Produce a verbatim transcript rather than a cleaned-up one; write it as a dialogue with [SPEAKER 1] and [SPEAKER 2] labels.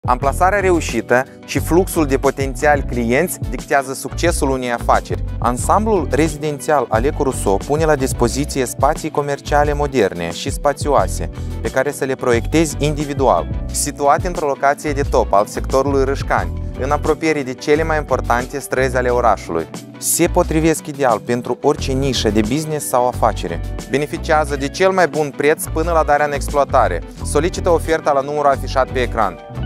[SPEAKER 1] Amplasarea reușită și fluxul de potențiali clienți dictează succesul unei afaceri. Ansamblul rezidențial al Eco Rousseau pune la dispoziție spații comerciale moderne și spațioase, pe care să le proiectezi individual. Situat într-o locație de top al sectorului Râșcani, în apropiere de cele mai importante străzi ale orașului, se potrivesc ideal pentru orice nișă de business sau afacere. Beneficiază de cel mai bun preț până la darea în exploatare. Solicită oferta la numărul afișat pe ecran.